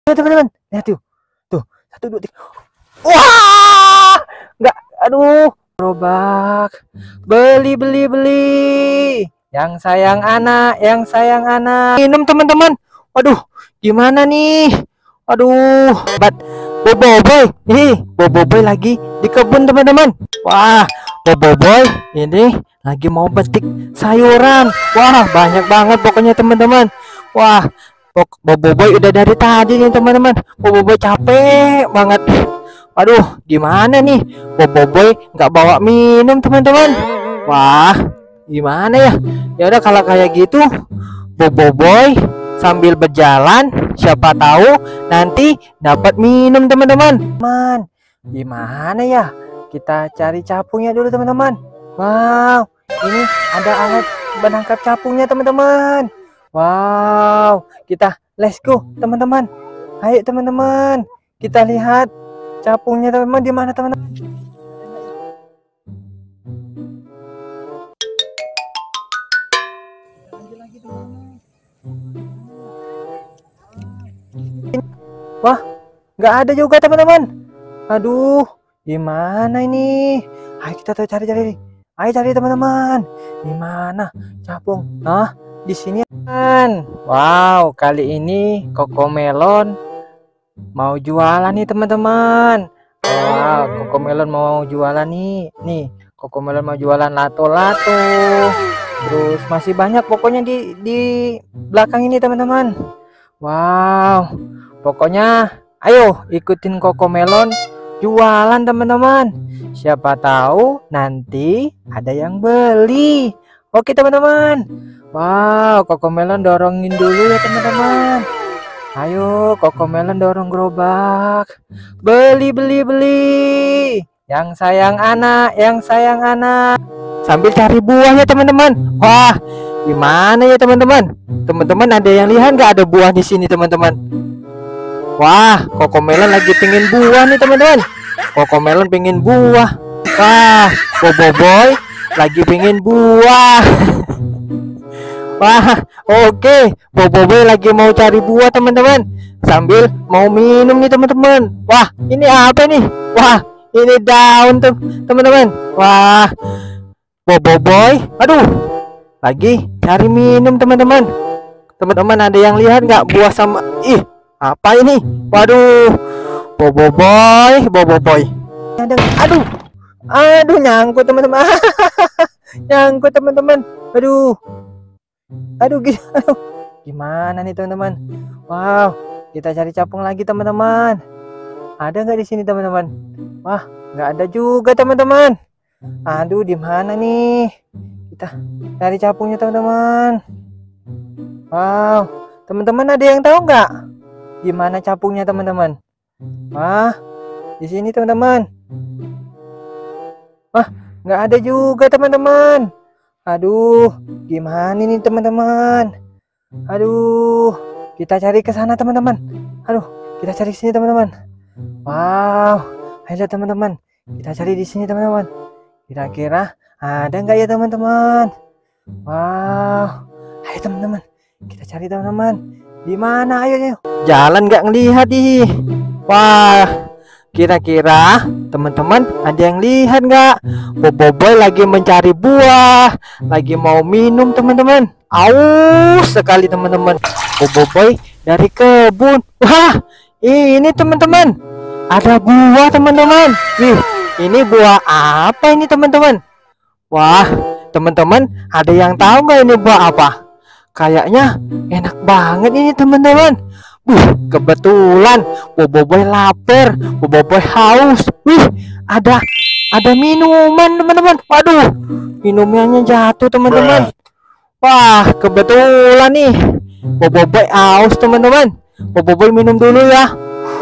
teman-teman, lihat tuh. Tuh, 1 2 3. Wah! Enggak, aduh. Gerobak. Beli. Yang sayang anak. Minum teman-teman. Waduh, gimana nih? Aduh, Boboiboy. Boboiboy lagi di kebun teman-teman. Wah, Boboiboy ini lagi mau petik sayuran. Wah, banyak banget pokoknya teman-teman. Wah, Boboiboy udah dari tadi nih teman-teman. Boboiboy capek banget. Aduh, gimana nih? Boboiboy nggak bawa minum teman-teman. Wah, gimana ya? Ya udah kalau kayak gitu, Boboiboy sambil berjalan, siapa tahu nanti dapat minum teman-teman. Gimana ya? Kita cari capungnya dulu teman-teman. Wow, ini ada alat menangkap capungnya teman-teman. Wow, kita let's go teman-teman. Ayo teman-teman, kita lihat capungnya teman-teman di mana teman-teman. Wah, nggak ada juga teman-teman. Aduh, gimana ini? Ayo kita cari. Ayo cari teman-teman. Di mana capung? Nah, di sini kan. Wow, kali ini Cocomelon mau jualan nih teman-teman. Wow, Cocomelon mau jualan nih. Nih, Cocomelon mau jualan lato-lato. Terus masih banyak pokoknya di belakang ini teman-teman. Wow, pokoknya ayo ikutin Cocomelon jualan teman-teman. Siapa tahu nanti ada yang beli. Oke teman-teman. Wow, Cocomelon dorongin dulu ya teman-teman. Ayo Cocomelon dorong gerobak. Beli. Yang sayang anak. Sambil cari buahnya teman-teman. Wah, gimana ya teman-teman? Teman-teman ada yang lihat nggak ada buah di sini teman-teman? Wah, Cocomelon lagi pengen buah nih teman-teman. Cocomelon pengen buah. Wah, Boboiboy lagi pengen buah. Wah, oke. Boboiboy lagi mau cari buah teman-teman. Sambil mau minum nih teman-teman. Wah, ini apa nih? Wah, ini daun tuh teman-teman. Wah, Boboiboy, aduh, lagi cari minum teman-teman. Teman-teman ada yang lihat nggak buah sama apa ini? Waduh, Boboiboy. Aduh, nyangkut teman-teman. Nyangkut teman-teman. Aduh, gimana nih teman-teman? Wow, kita cari capung lagi teman-teman. Ada nggak di sini teman-teman? Wah, nggak ada juga teman-teman. Aduh, di mana nih? Kita cari capungnya teman-teman. Wow, teman-teman ada yang tahu nggak gimana capungnya teman-teman? Wah, di sini teman-teman. Wah, nggak ada juga teman-teman. Aduh, gimana nih teman-teman? Aduh, kita cari ke sana teman-teman. Aduh, kita cari sini teman-teman. Wow, ayo teman-teman, kita cari di sini teman-teman. Kira-kira ada nggak ya teman-teman? Wow, ayo teman-teman, kita cari teman-teman. Di mana? Ayo. Jalan nggak ngelihat nih. Wah, kira-kira teman-teman ada yang lihat nggak? Boboiboy lagi mencari buah, lagi mau minum teman-teman. Aus sekali teman-teman. Boboiboy dari kebun. Wah, ini teman-teman, ada buah teman-teman. Wih, ini buah apa ini teman-teman? Wah, teman-teman ada yang tahu nggak ini buah apa? Kayaknya enak banget ini teman-teman. Kebetulan Boboiboy lapar, Boboiboy haus. Wih, ada minuman teman-teman. Waduh, minumannya jatuh teman-teman. Wah, kebetulan nih Boboiboy haus teman-teman. Boboiboy minum dulu ya.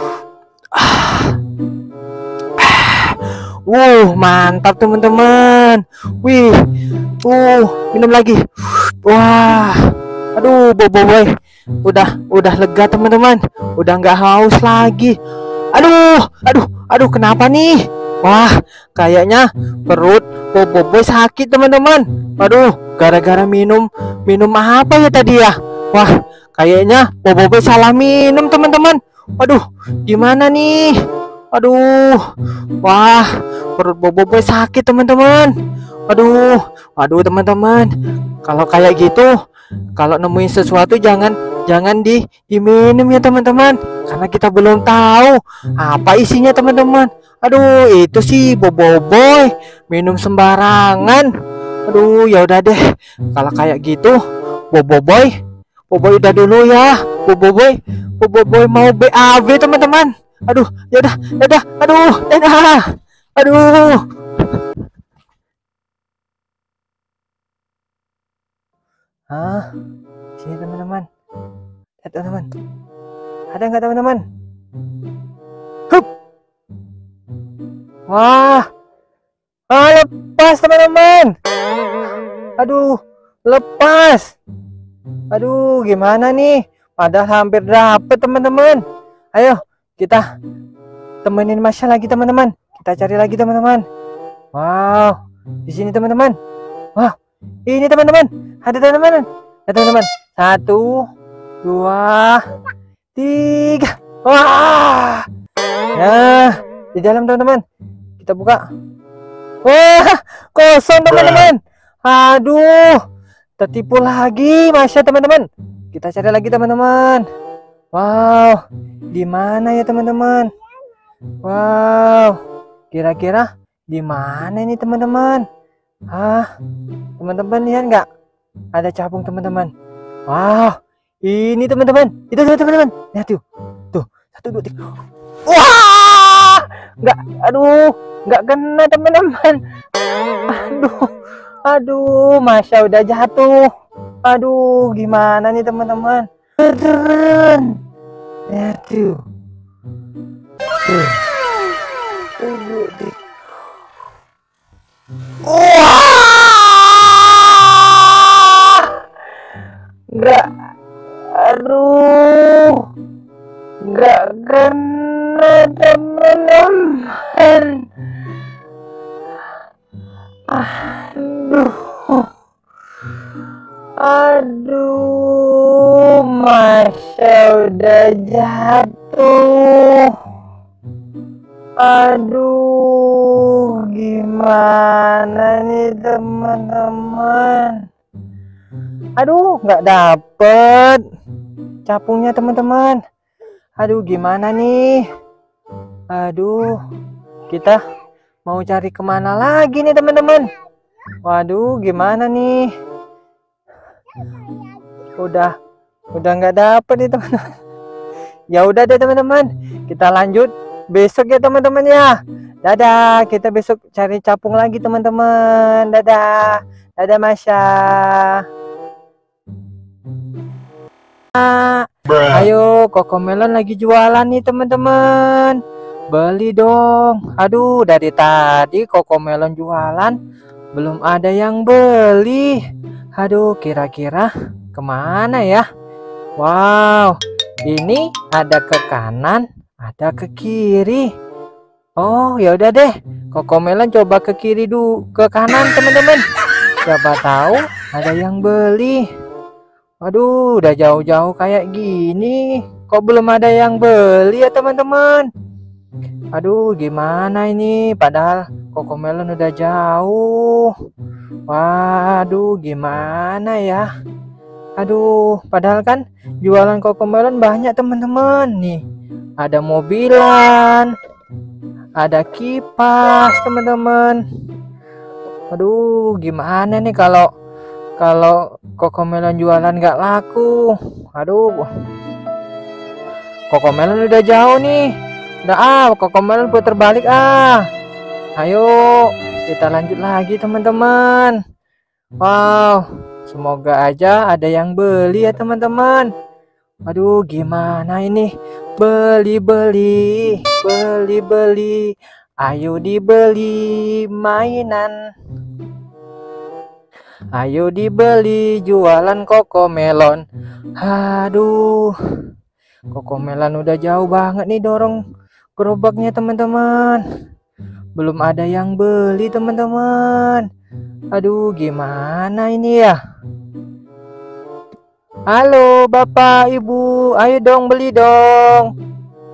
Mantap teman-teman. Wih, minum lagi. Wah, aduh, Boboiboy udah lega teman-teman, udah nggak haus lagi. Aduh, kenapa nih? Wah, kayaknya perut Boboiboy sakit teman-teman. Aduh, gara-gara minum apa ya tadi ya? Wah, kayaknya Boboiboy salah minum teman-teman. Aduh, gimana nih? Aduh, wah, perut Boboiboy sakit teman-teman. Aduh teman-teman. Kalau kayak gitu, kalau nemuin sesuatu jangan diminum ya teman-teman, karena kita belum tahu apa isinya teman-teman. Aduh, itu sih Boboiboy minum sembarangan. Aduh, ya udah deh. Kalau kayak gitu, Boboiboy, udah dulu ya. Boboiboy mau BAB teman-teman. Aduh, ya udah, aduh, dadah. Aduh. Sini teman-teman. Lihat teman-teman. Ada nggak teman-teman? Hup. Wah. Lepas teman-teman. Aduh, lepas. Aduh, gimana nih? Padahal hampir dapet teman-teman. Ayo, kita temenin Masya lagi teman-teman. Kita cari lagi teman-teman. Wow, di sini teman-teman. Wow, ini teman-teman. Ada teman-teman. Ya teman-teman. 1, 2, 3. Wah. Nah, di dalam teman-teman. Kita buka. Wah, kosong teman-teman. Aduh, tertipu lagi Masya teman-teman. Kita cari lagi teman-teman. Wow, di mana ya teman-teman? Wow, kira-kira di mana ini teman-teman? Teman-teman lihat nggak? Ada capung teman-teman. Wow, ini teman-teman. Itu teman-teman. Lihat tuh. Tuh, 1, 2, 3. Wah, nggak kena teman-teman. Aduh, Masya udah jatuh. Aduh, gimana nih teman-teman? Keren. Lihat tuh. Wah, nggak, nggak kena teman-teman. Aduh, Masya udah jatuh. Aduh, gimana nih teman-teman? Aduh, nggak dapet capungnya teman-teman. Aduh, gimana nih? Aduh, kita mau cari kemana lagi nih teman-teman? Waduh, gimana nih? Udah nggak dapet nih teman-teman. Ya udah deh teman-teman, kita lanjut besok ya teman-teman ya. Dadah, kita besok cari capung lagi teman-teman. Dadah, Masya. Ayo, Cocomelon lagi jualan nih teman-teman. Beli dong. Aduh, dari tadi Cocomelon jualan belum ada yang beli. Aduh, kira-kira kemana ya? Wow, ini ada ke kanan, ada ke kiri. Oh, ya udah deh. Cocomelon coba ke kiri dulu, ke kanan teman-teman. Siapa tahu ada yang beli. Aduh, udah jauh-jauh kayak gini, kok belum ada yang beli ya teman-teman? Aduh, gimana ini? Padahal Cocomelon udah jauh. Waduh, gimana ya? Aduh, padahal kan jualan Cocomelon banyak teman-teman. Nih, ada mobilan, ada kipas teman-teman. Aduh, gimana nih kalau Cocomelon jualan nggak laku? Aduh, Cocomelon udah jauh nih. Udah Cocomelon putar balik Ayo, kita lanjut lagi teman-teman. Wow, semoga aja ada yang beli ya teman-teman. Aduh, gimana ini? Beli. Ayo dibeli mainan. Ayo dibeli jualan Cocomelon. Aduh, Cocomelon udah jauh banget nih dorong gerobaknya teman-teman. Belum ada yang beli teman-teman. Aduh, gimana ini ya? Halo Bapak Ibu, ayo dong beli dong.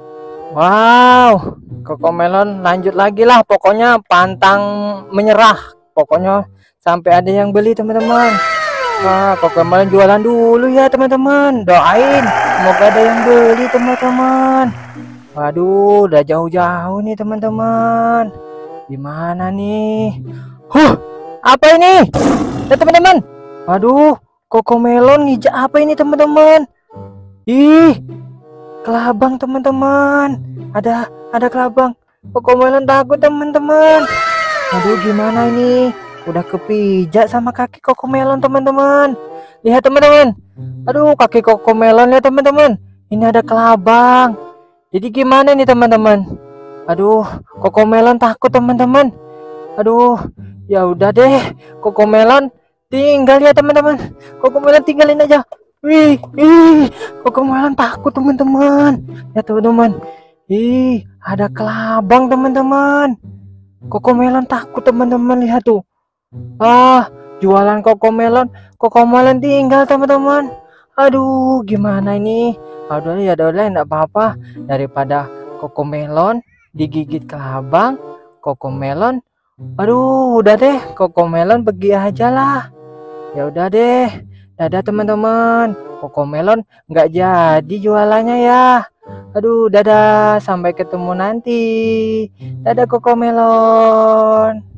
Wow, Cocomelon lanjut lagi lah. Pokoknya pantang menyerah. Pokoknya sampai ada yang beli teman-teman. Wah, Cocomelon jualan dulu ya teman-teman. Doain semoga ada yang beli teman-teman. Waduh, udah jauh-jauh nih teman-teman. Gimana nih? Apa ini? Ya teman-teman. Waduh, Cocomelon ngijak apa ini teman-teman? Ih, kelabang teman-teman. Ada kelabang. Cocomelon takut teman-teman. Aduh, gimana ini? Udah kepijak sama kaki Cocomelon teman-teman. Lihat teman-teman. Aduh, kaki Cocomelon ya teman-teman. Ini ada kelabang. Jadi gimana nih teman-teman? Aduh, Cocomelon takut teman-teman. Aduh, ya udah deh. Cocomelon tinggal ya teman-teman. Cocomelon tinggalin aja. Wih, Cocomelon takut teman-teman. Ya teman-teman. Ih, ada kelabang teman-teman. Cocomelon takut teman-teman, lihat tuh. Jualan Cocomelon tinggal teman-teman. Aduh, gimana ini? Aduh, ya udah enggak apa-apa daripada Cocomelon digigit kelabang. Cocomelon, aduh, udah deh, Cocomelon pergi aja lah. Ya udah deh. Dadah teman-teman. Cocomelon nggak jadi jualannya ya. Aduh, dadah. Sampai ketemu nanti. Dadah Cocomelon.